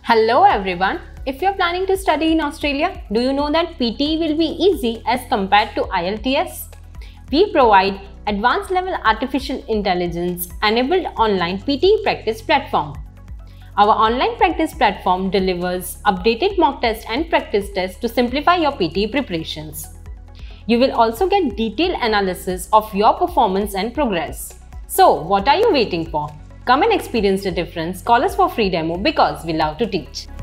Hello everyone. If you're planning to study in Australia, do you know that PTE will be easy as compared to IELTS? We provide advanced level artificial intelligence enabled online PTE practice platform. Our online practice platform delivers updated mock tests and practice tests to simplify your PTE preparations. You will also get detailed analysis of your performance and progress. So, what are you waiting for? Come and experience the difference. Call us for free demo because we love to teach.